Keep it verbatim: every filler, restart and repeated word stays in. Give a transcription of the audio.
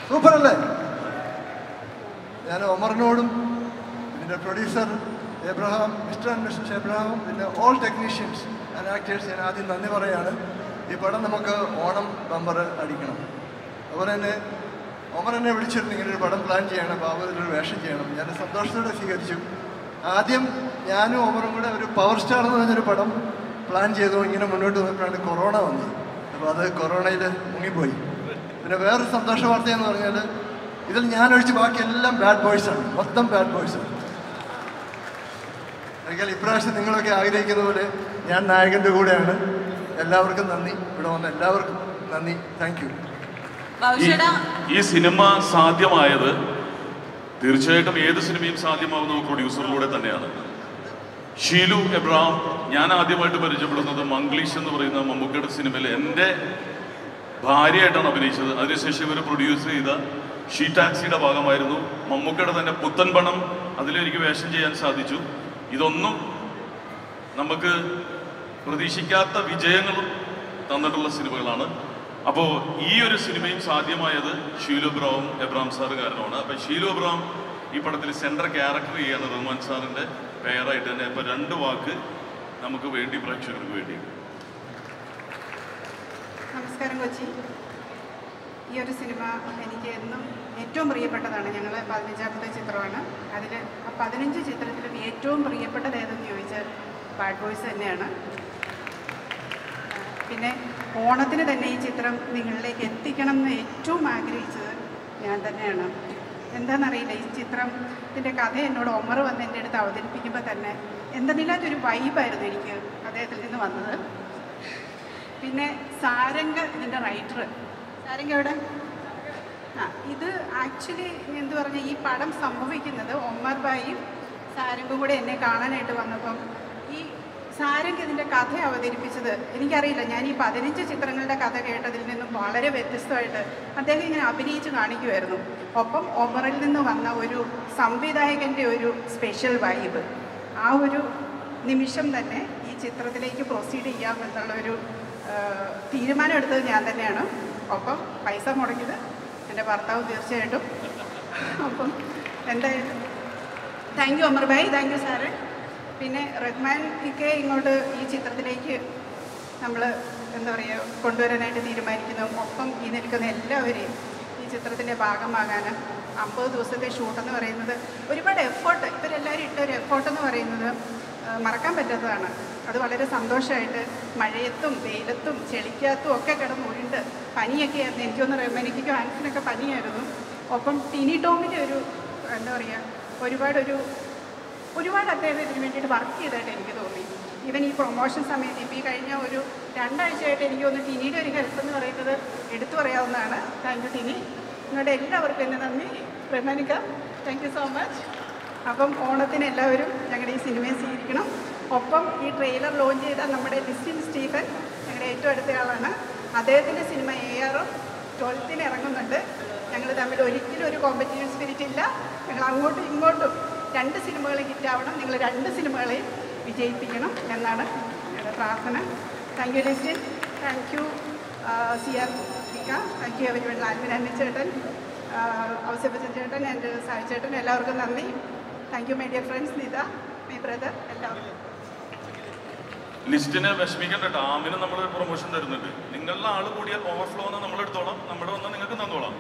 സൂപ്പറല്ലേ? ഞാൻ ഒമറിനോടും ഇതിൻ്റെ producer Abraham, mister and missus എബ്രഹാമും പിന്നെ ഓൾ ടെക്നീഷ്യൻസ് ആൻഡ് ആക്ടേഴ്സ് ഞാൻ ആദ്യം നന്ദി പറയുകയാണ്. ഈ പടം നമുക്ക് ഓണം ബമ്പർ അടിക്കണം. അതുപോലെ തന്നെ ഒമർ എന്നെ വിളിച്ചിരുന്നു, ഇങ്ങനെ ഒരു പടം പ്ലാൻ ചെയ്യണം, ബാബുവിലൊരു വേഷം ചെയ്യണം. ഞാൻ സന്തോഷത്തോടെ സ്വീകരിച്ചു. ആദ്യം ഞാനും ഒമറും കൂടെ ഒരു പവർ സ്റ്റാർ എന്ന് പറഞ്ഞൊരു പടം പ്ലാൻ ചെയ്തു. ഇങ്ങനെ മുന്നോട്ട് വന്നപ്പോഴാണ് കൊറോണ വന്നത്. അപ്പോൾ അത് കൊറോണയിൽ മുങ്ങിപ്പോയി. പിന്നെ വേറൊരു സന്തോഷ വാർത്തയെന്ന് പറഞ്ഞാൽ ഇതിൽ ഞാനൊഴിച്ച് ബാക്കി എല്ലാം ബാഡ് ബോയ്സാണ്, മൊത്തം ബാഡ് ബോയ്സാണ്. അല്ലെങ്കിൽ ഇപ്രാവശ്യം നിങ്ങളൊക്കെ ആഗ്രഹിക്കുന്ന പോലെ ഞാൻ നായകൻ്റെ കൂടെയാണ്. എല്ലാവർക്കും നന്ദി, ഇവിടെ വന്ന എല്ലാവർക്കും നന്ദി. Thank you. ഈ സിനിമ സാധ്യമായത് തീർച്ചയായിട്ടും ഏത് സിനിമയും സാധ്യമാവുന്ന പ്രൊഡ്യൂസറിലൂടെ തന്നെയാണ്. ഷീലു എബ്രഹാം ഞാൻ ആദ്യമായിട്ട് പരിചയപ്പെടുന്നത് മംഗ്ലീഷ് എന്ന് പറയുന്ന മമ്മൂക്കയുടെ സിനിമയിൽ എൻ്റെ ഭാര്യയായിട്ടാണ് അഭിനയിച്ചത്. അതിനുശേഷം ഇവർ പ്രൊഡ്യൂസ് ചെയ്ത ഷീ ടാക്സിയുടെ ഭാഗമായിരുന്നു. മമ്മൂക്കയുടെ തന്നെ പുത്തൻ പണം അതിലെനിക്ക് വേഷം ചെയ്യാൻ സാധിച്ചു. ഇതൊന്നും നമുക്ക് പ്രതീക്ഷിക്കാത്ത വിജയങ്ങളും തന്നിട്ടുള്ള സിനിമകളാണ്. അപ്പോൾ ഈ ഒരു സിനിമയും സാധ്യമായത് ഷീലു എബ്രഹാം എബ്രഹാം സാറ് കാരണമാണ്. അപ്പോൾ ഷീലു എബ്രഹാം ഈ പടത്തിൽ സെൻട്രൽ ക്യാരക്ടർ ചെയ്യാണ് റഹ്മാൻ സാറിൻ്റെ പേരായിട്ട് തന്നെ. അപ്പോൾ രണ്ട് വാക്ക് നമുക്ക് വേണ്ടി, പ്രേക്ഷകർക്ക് വേണ്ടി. നമസ്കാരം കൊച്ചി. ഈ ഒരു സിനിമ എനിക്ക് എന്നും ഏറ്റവും പ്രിയപ്പെട്ടതാണ്. ഞങ്ങൾ പതിനഞ്ചാമത്തെ ചിത്രമാണ്. അതിൽ ആ പതിനഞ്ച് ചിത്രത്തിലും ഏറ്റവും പ്രിയപ്പെട്ടത് ഏതെന്ന് ചോദിച്ചാൽ ബാഡ് ബോയ്സ് തന്നെയാണ്. പിന്നെ ഓണത്തിന് തന്നെ ഈ ചിത്രം നിങ്ങളിലേക്ക് എത്തിക്കണം എന്ന് ഏറ്റവും ആഗ്രഹിച്ചത് ഞാൻ തന്നെയാണ്. എന്താണെന്നറിയില്ല, ഈ ചിത്രത്തിൻ്റെ കഥ എന്നോട് ഒമർ വന്ന് എൻ്റെ അടുത്ത് അവതരിപ്പിക്കുമ്പോൾ തന്നെ എന്തെന്നില്ലാത്തൊരു വൈബായിരുന്നു എനിക്ക് അദ്ദേഹത്തിൽ നിന്ന് വന്നത്. പിന്നെ സാരംഗ ഇതിൻ്റെ റൈറ്റർ, സാരംഗ എവിടെ? ആ ഇത് ആക്ച്വലി എന്ത് പറഞ്ഞാൽ ഈ പടം സംഭവിക്കുന്നത് ഒമർ ഭായിയും സാരംഗും കൂടെ എന്നെ കാണാനായിട്ട് വന്നപ്പം ഈ സാരംഗ് ഇതിൻ്റെ കഥ അവതരിപ്പിച്ചത് എനിക്കറിയില്ല. ഞാൻ ഈ പതിനഞ്ച് ചിത്രങ്ങളുടെ കഥ കേട്ടതിൽ നിന്നും വളരെ വ്യത്യസ്തമായിട്ട് അദ്ദേഹം ഇങ്ങനെ അഭിനയിച്ച് കാണിക്കുമായിരുന്നു. ഒപ്പം ഒമറിൽ നിന്ന് വന്ന ഒരു സംവിധായകൻ്റെ ഒരു സ്പെഷ്യൽ വൈബ്, ആ ഒരു നിമിഷം തന്നെ ഈ ചിത്രത്തിലേക്ക് പ്രൊസീഡ് ചെയ്യാം എന്നുള്ളൊരു തീരുമാനം എടുത്തത് ഞാൻ തന്നെയാണ്. ഒപ്പം പൈസ മുടങ്ങിയത് എൻ്റെ ഭർത്താവ് തീർച്ചയായിട്ടും. അപ്പം എന്തായാലും താങ്ക് യു ഒമർ ഭായ്, താങ്ക് യു സാറ്. പിന്നെ റഹ്മാൻ ഒക്കെ ഇങ്ങോട്ട് ഈ ചിത്രത്തിലേക്ക് നമ്മൾ എന്താ പറയുക കൊണ്ടുവരാനായിട്ട് തീരുമാനിക്കുന്നു. ഒപ്പം ഈ നിൽക്കുന്ന എല്ലാവരെയും ഈ ചിത്രത്തിൻ്റെ ഭാഗമാകാൻ അമ്പത് ദിവസത്തെ ഷൂട്ടെന്ന് പറയുന്നത് ഒരുപാട് എഫേർട്ട്, ഇവരെല്ലാവരും ഇട്ടൊരു എഫേർട്ടെന്ന് പറയുന്നത് മറക്കാൻ പറ്റാത്തതാണ്. അത് വളരെ സന്തോഷമായിട്ട് മഴയത്തും വെയിലത്തും ചെളിക്കകത്തും ഒക്കെ കിടന്ന് ഉരുണ്ട് പനിയൊക്കെ ആയിരുന്നു. എനിക്കൊന്ന് റഹ്മാനിക്കും ആൻസിനൊക്കെ പനിയായിരുന്നു. ഒപ്പം ടിനി ടോമിൻ്റെ ഒരു എന്താ പറയുക ഒരുപാടൊരു ഒരുപാട് അദ്ദേഹം ഇതിന് വേണ്ടിയിട്ട് വർക്ക് ചെയ്തതായിട്ട് എനിക്ക് തോന്നി. ഈവൻ ഈ പ്രൊമോഷൻ സമയത്ത് ഇപ്പോൾ ഈ കഴിഞ്ഞ ഒരു രണ്ടാഴ്ചയായിട്ട് എനിക്ക് തോന്നുന്നു ടിനിയുടെ ഒരു ഹെൽപ്പ് എന്ന് പറയുന്നത് എടുത്തു പറയാവുന്നതാണ്. Thank you Tiny. നിങ്ങളുടെ എല്ലാവർക്കും എന്നെ നന്ദി. റഹ്മാനിക്ക താങ്ക് യു സോ മച്ച്. അപ്പം ഓണത്തിന് എല്ലാവരും ഞങ്ങളുടെ ഈ സിനിമയെ സ്വീകരിക്കണം. ഒപ്പം ഈ ട്രെയിലർ ലോഞ്ച് ചെയ്ത നമ്മുടെ ലിസ്റ്റിൻ സ്റ്റീഫൻ ഞങ്ങളുടെ ഏറ്റവും അടുത്ത ആളാണ്. അദ്ദേഹത്തിൻ്റെ സിനിമ എ ആറും ട്വൽത്തിന് ഇറങ്ങുന്നുണ്ട്. ഞങ്ങൾ തമ്മിൽ ഒരിക്കലും ഒരു കോമ്പറ്റീഷൻ സ്പിരിറ്റ് ഇല്ല. ഞങ്ങൾ അങ്ങോട്ടും ഇങ്ങോട്ടും രണ്ട് സിനിമകളെ ഹിറ്റാവണം. നിങ്ങൾ രണ്ട് സിനിമകളെയും വിജയിപ്പിക്കണം എന്നാണ് ഞങ്ങളുടെ പ്രാർത്ഥന. Thank you Listin, thank you C R ടിക്ക, thank you everyone, Alvin Anna ചേട്ടൻ, ഔസേപ്പച്ചൻ ചേട്ടൻ, എൻ്റെ സായി ചേട്ടൻ, എല്ലാവർക്കും നന്ദി. Thank you my dear friends, Nitha, my brother, എല്ലാവർക്കും. ലിസ്റ്റിനെ വിഷമിക്കേണ്ട, ഡാമിന് നമ്മൾ പ്രൊമോഷൻ തരുന്നുണ്ട്. നിങ്ങളുടെ ആൾ കൂടിയാൽ ഓവർഫ്ലോ എന്ന് നമ്മളെടുത്തോളാം, നമ്മൾ വന്നാൽ നിങ്ങൾക്ക് തന്നോളാം.